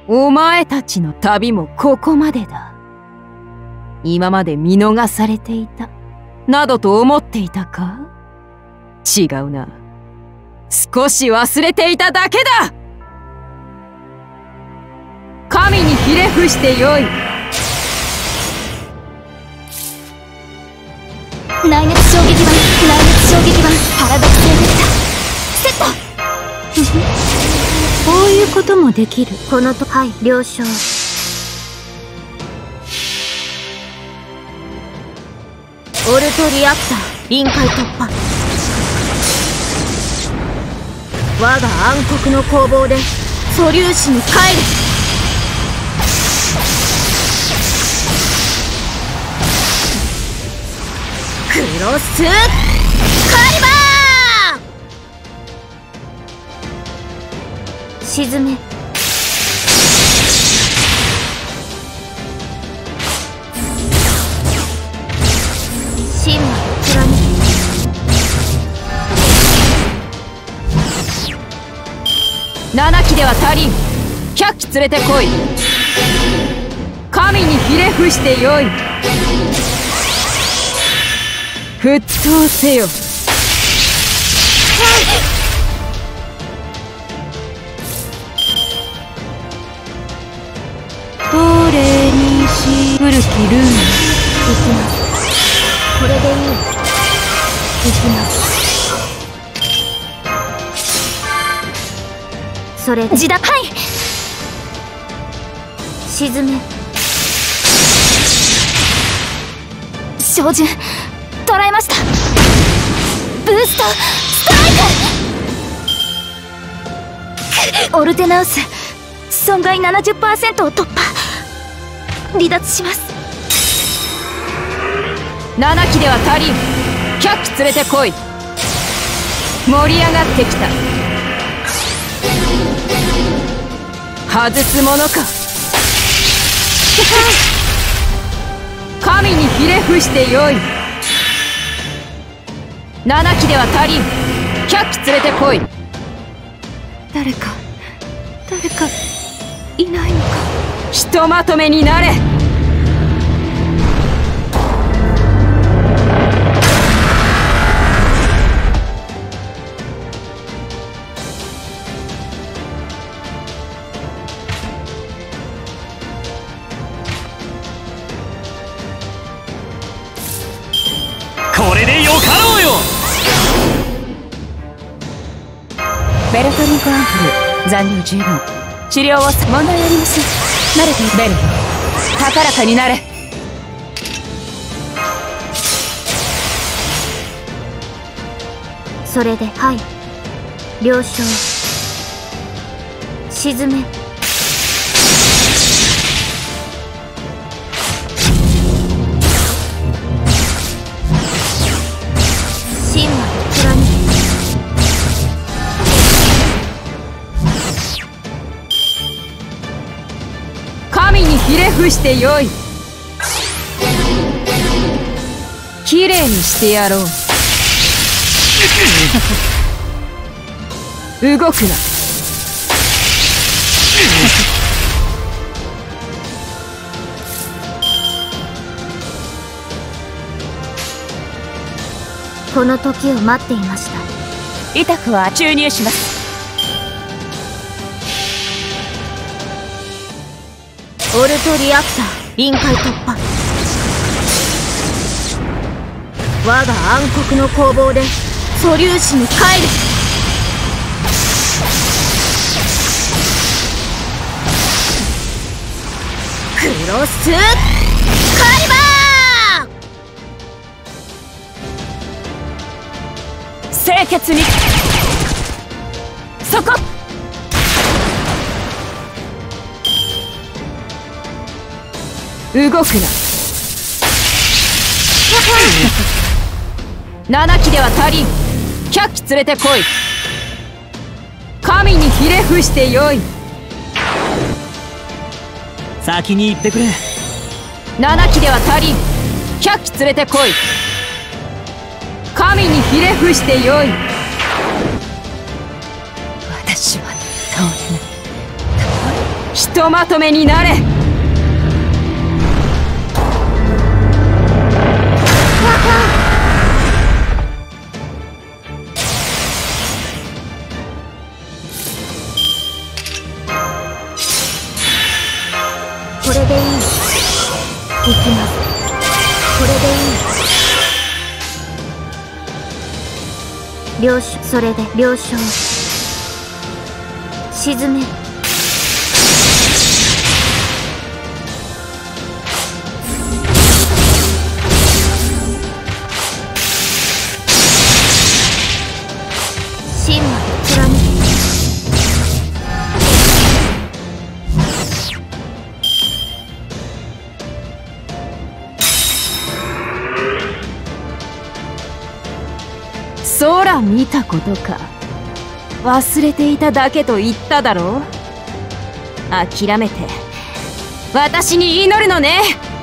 お前たちの旅もここまでだ。今まで見逃されていた、などと思っていたか？違うな。少し忘れていただけだ。神にひれ伏してよい。 内熱衝撃板、内熱衝撃板、パラドクスエフェクターセット。こういうこともできる。このと、はい、了承。オルトリアクター臨界突破。我が暗黒の攻防で素粒子に帰る。クロスカリバー。沈め。神魔の貫き。 7機では足りん。100機連れてこい。神にひれ伏してよい。沸騰せよ。どれにし古きルーン。行きます。これでいい。行きます。それで自打。はい。沈め。照準捉えました。ブーストストライク。オルテナウス損害 70% を突破。離脱します。7機では足りん。100機連れてこい。盛り上がってきた。外すものか。神にひれ伏してよい。7機では足りん。100機連れてこい。誰かいないのか。ひとまとめになれ。 これでよかろうよ。 ベルトリンクアンフル残留十分。治療を問題ありません。慣れている。ベルト高らかになれ。 それで、はい、了承。沈め。神魔の貫き。 神にひれ伏してよい。きれいにしてやろう。動くな。 この時を待っていました。 イタクは注入します。 オルトリアクター臨界突破。我が暗黒の攻防で素粒子に帰る。クロスカリバー。 清潔に。そこ。動くな。7機では足りん。100機連れてこい。神にひれ伏してよい。 先に行ってくれ。 7機では足りん。100機連れてこい。神にひれ伏してよい。私は倒れない。ひととまとめになれ。 これでいい。行きます。これでいい。了承。それで了承。沈め。真まで貫け。 そら見たことか。忘れていただけと言っただろう。諦めて私に祈るのね。